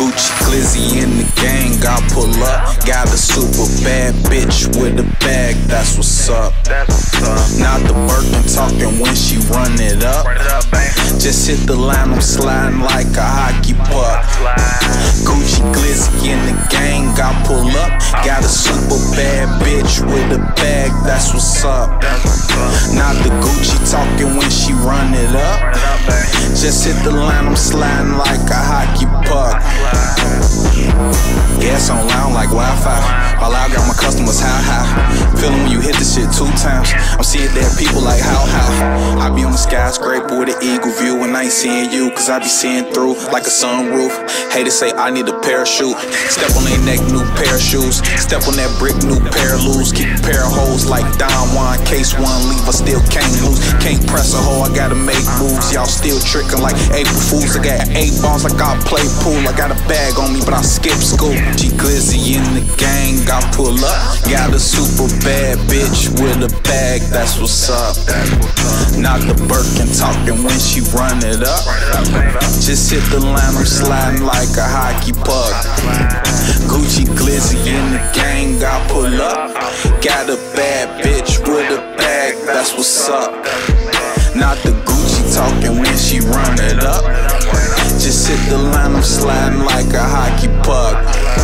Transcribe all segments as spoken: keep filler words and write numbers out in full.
Gucci Glizzy in the gang, I pull up. Got a super bad bitch with a bag, that's what's up. Not the Birkin talking when she run it up. Just hit the line, I'm sliding like a hockey puck. Gucci Glizzy in the gang, I pull up. Got a super bad bitch with a bag, that's what's up. Not the Gucci talking when she run it up. Just hit the line, I'm sliding like a hockey puck. Yeah, it's online like Wi-Fi. While I got my customers high high. Feeling when you hit this shit two times. I'm seeing there people like how how. I be on the skyscraper with an eagle view, and I ain't seeing you, cause I be seeing through like a sunroof. Haters say I need a parachute. Step on their neck, new pair of shoes. Step on that brick, new pair of loose. Keep a pair of hoes like Jaun. Case one leave, I still can't lose. Can't press a hoe, I gotta make moves. Y'all still tricking like April Fools. I got eight balls like I play pool. I got a bag on me, but I skip school. G Glizzy in the gang, I pull up. Got a super bad bitch with a bag, that's what's up. Not the Birkin talking when she run it up. Just hit the line, I'm sliding like a hockey puck. Gucci Glizzy in the gang, I pull up. Got a bad bitch with a bag, that's what's up. Not the Gucci talking when she run it up. Just hit the line, I'm sliding like a hockey puck.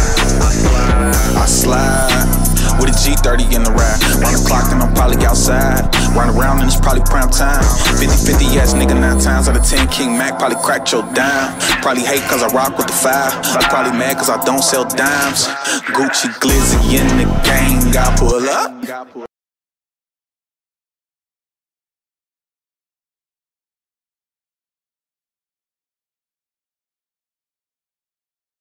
I slide with a G thirty in the ride. Round the clock and I'm probably outside. Round around and it's probably prime time. fifty fifty ass nigga nine times out of ten. King Mac probably cracked your dime. Probably hate cause I rock with the five. Probably mad cause I don't sell dimes. Gucci Glizzy in the gang, I pull up.